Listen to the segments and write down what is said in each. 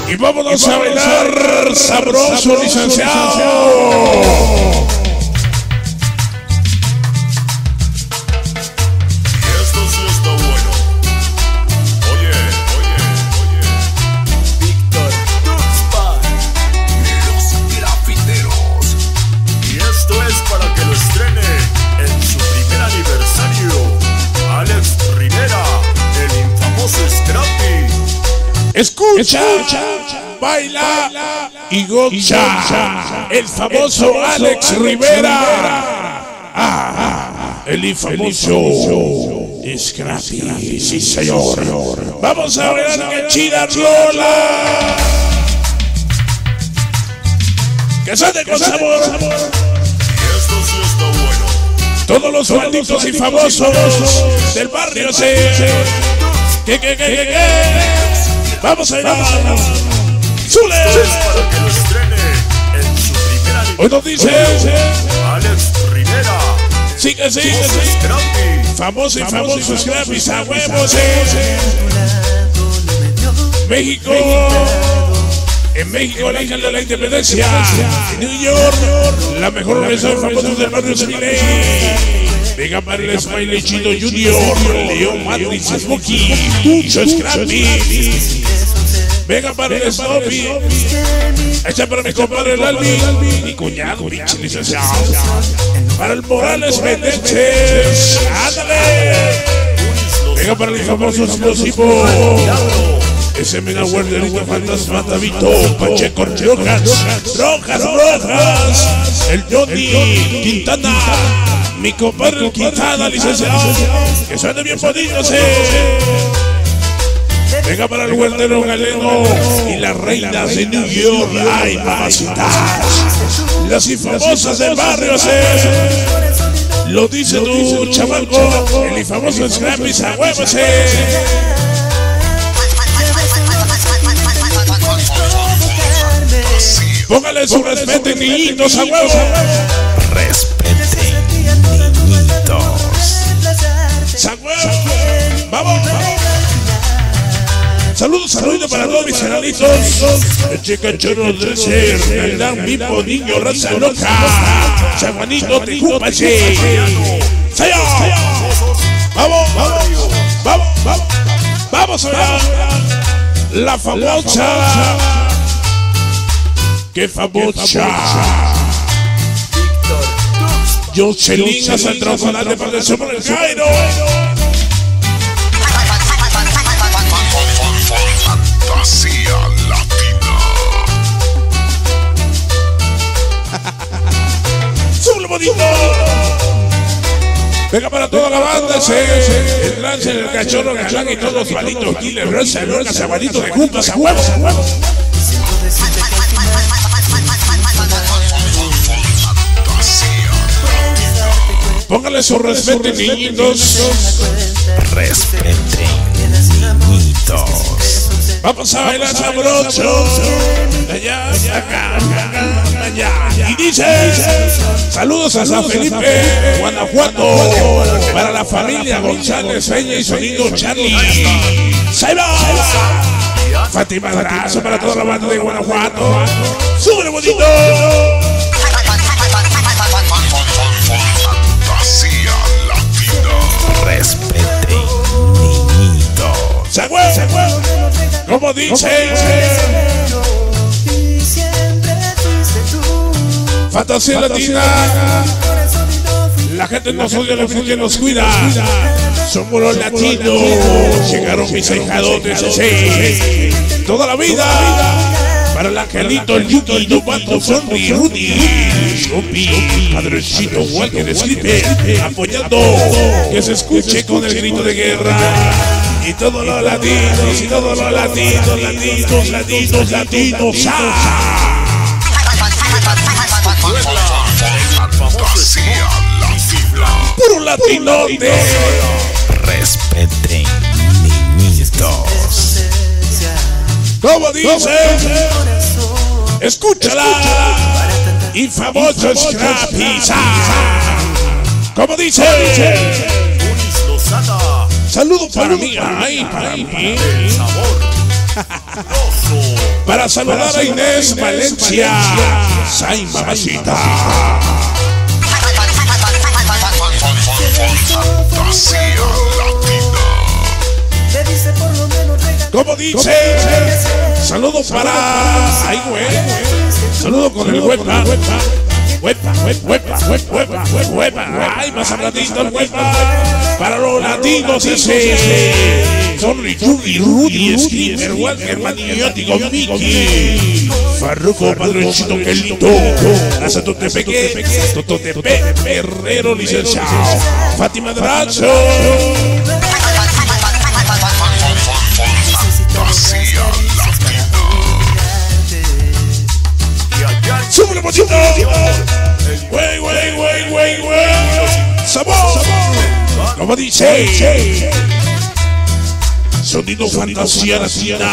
Y vámonos a bailar sabroso, licenciado. Escucha, baila y goza. El famoso Alex Rivera. El infamoso Scrappy. Sí, señor. Vamos a ver que chida rola. Que suene con sabor. Todos los malditos y famosos del barrio vamos a ir a Zule. Hoy nos dice Alex Rivera. Sí que sí. Famoso y famoso Scrappy a huevos. México. En México, la isla de la independencia. En New York, la mejor organización famosa del barrio Chile. Venga para el Smiley Chino Junior, León Matrix, Smokey, Tucho Scrappy. Venga para el Snoopy. Echa para mi compadre el Albi. Mi cuñado, pinche licenciado. Para el Morales Meneses. ¡Ándale! Venga para el famoso explosivo. Ese mega guardianito fantasma Tabito, Pacheco Rojas, el Johnny Quintana, mi compadre el Quintana, licenciado, que suene bien bonito, Venga para el guardero galeno y las reinas de New York, ay mamacitas, las infamosas del barrio, lo dice tu chamaco, el infamoso Scrappy a huevos, Póngale su respeto, niñitos, a huevo. Respeten, niñitos. ¡A huevo! ¡Vamos! Saludos para todos mis canalitos. El chicachorro del ser, el vivo niño, raza loca. Chaguanito, te cúpase. ¡Señor! ¡Vamos! ¡Vamos a ver! La famosa. ¡Qué famosa! Jocelyn a San Trofalante para el sur del Cairo. Fantasía latina. ¡Sube bonito! Venga para toda la banda, el trance, el cachorro, galán y todos los malitos, killer, rosa, loca, sabanito de juntas, a huevos. Póngale su respeto, niñitos. Respeten, niñitos. Vamos a bailar sabroso. Allá, acá. Y dice: saludos a San Felipe, Guanajuato. Para la familia González, Peña y Sonido Charlie. ¡Saiba! Fátima, abrazo para toda la banda de Guanajuato. ¡Súbele bonito! Respeten, niñitos. Como dice Fantasía Latina. La gente nos odia, la gente nos cuida. Somos los latinos. Llegaron mis ahijadotes, toda la vida. Para el angelito, el Yuki, Novato, Sonri, Rudy, Snoopy, Padrecito, Walker, Slipper, apoyando que se escuche con el grito de guerra. Y todos los latinos, latinos, puro latinote. Respeten, niñitos. ¿Cómo dice? Escúchala. Infamoso Scrappy. ¿Cómo dice? Saludos para mí. Ay, para mí. Para saludar a Inés Valencia. Say mamacita. Fantasía latina. Como dice, saludos para. Ay, güey. Saludos con el huepa. Huepa. Ay, más habladito el huepa. Para los latinos ese. Sorry, Rudy, Skinner, Walker, Maniótico, Mickey. Farruko, Padrecito, Quelito. Asa Totepeque, Herrero, licenciado. Fátima Dracho. Fantasía latina. ¡Súbele, pochito! ¡Güey! ¡Sabor! Como dice, sonido fantasía latina.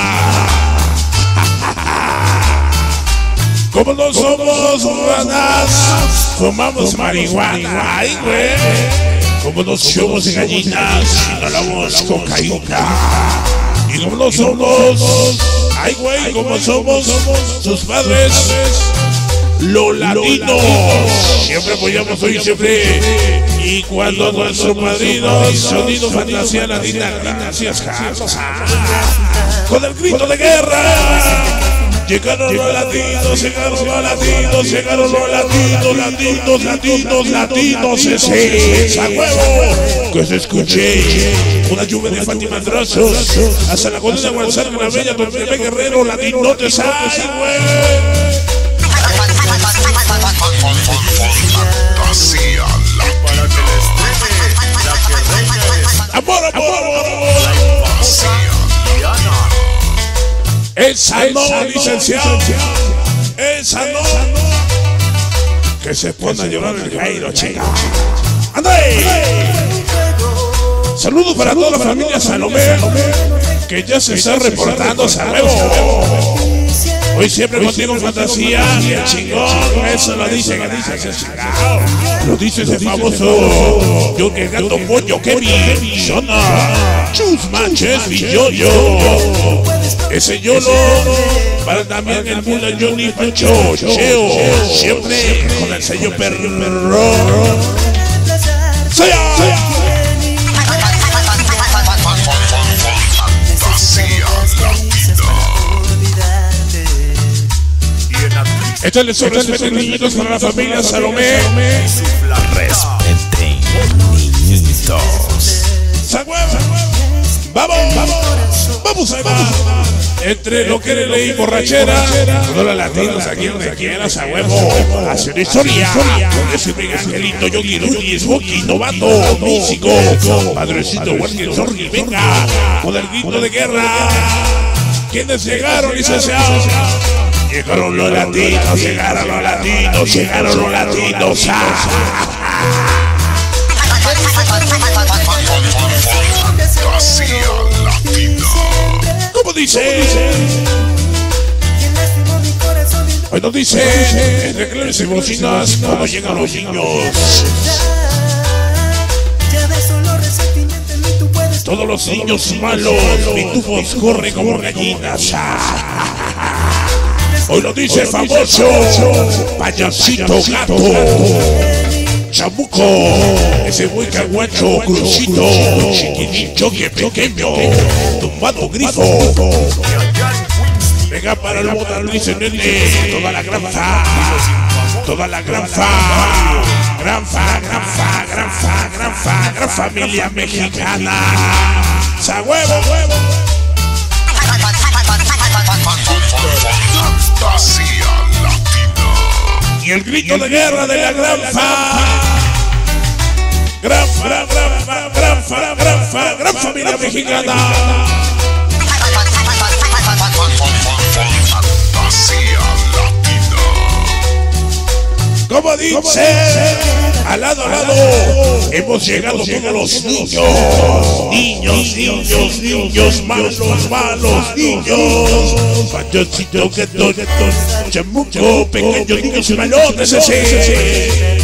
Como no somos ranas, fumamos marihuana. ¡Ay, güey! Como no somos gallinas, inhalamos cocaína. Y como no somos, ay güey, como somos sus padres, los latinos, siempre apoyamos hoy siempre. Y cuando nuestro padrino, sonido fantasía latina, gracias Carlos, con el grito de guerra. Llegaron los latinos, latinos, ese a huevo, que se escuche una lluvia de Fátima Trazos, hasta la colina de Guanzar, la bella, Totepeque, Guerrero, latinotes, ay, güey. Fantasía latina. Amor. Esa no, licenciado. Esa no. Que se pone a llorar el Jairo, chica. ¡André! Saludos para toda la familia Salomé, que ya se está reportando a huevo. Hoy siempre contigo fantasía, el chingón, eso lo dice, lo dice ese famoso, yo que gato pollo, Kevin, Shona, Chus Manches y Yoyo, ese Yolo, para también el mundo Johnny Pancho, Cheo, siempre con el sello perro. ¡Saya! Échale su respeto, niñitos, para la familia Salomé. Respeten, niñitos. Vamos, entre lo que le leí borrachera, todos los latinos aquí donde quieras, a huevo, hace una historia. Donde se pega Angelito, Yogi, Rudy, Smokey, Novato, Mísico, Padrecito, Walker, Sorry, venga, con el grito de guerra. ¿Quiénes llegaron, licenciados? Llegaron los latinos. Fantasía latina. ¿Cómo dice? Hoy nos dice, entre claves y bocinas, cuando llegan los niños. Todos los niños malos, pitufos corren como gallinas. Hoy lo dice el famoso payasito gato, chamuco, ese buen caguacho, crucito, chiquitito que pequeño, tumbado grifo. Venga para el botón, dice nene, toda la granfa, gran familia mexicana. ¡Sa huevo! Fantasía latina. Y el grito de guerra de la gran familia mexicana. Fantasía latina. Como dice, al lado, hemos llegado todos los niños, malos niños. Payasito, gato, chamuco, pequeños niños malotes, ese.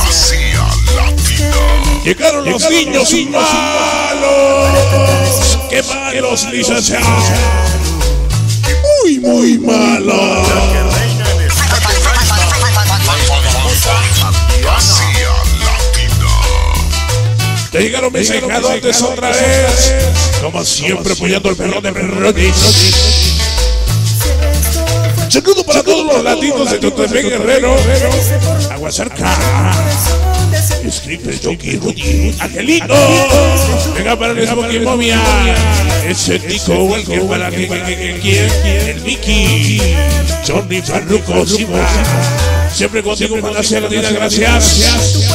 Fantasía latina. Llegaron los niños malos. qué malos, licenciados. Muy malos. Fantasía Latina. Te llegaron mis encadotes otra vez. Como siempre apoyando al perro de perrones. Saludo para todos los latinos de Totepec Guerrero. Aguasarca. Escribe Jockey Rudy. Angelito. Venga para el Smoky Momia. Ese tico, el que para que quiere. El Mickey. Johnny Farruko Siva. Siempre contigo para hacer la vida, gracias.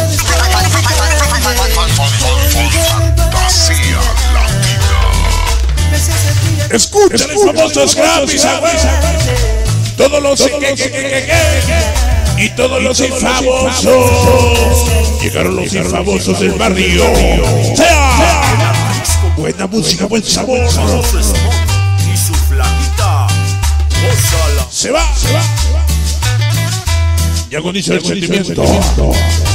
Fantasía Latina. Escucha los famosos Grammys, todos los y todos los infamosos. Llegaron los infamosos del barrio. ¡Sea! Buena música, buen sabor. Se va. Ya agonizó el sentimiento.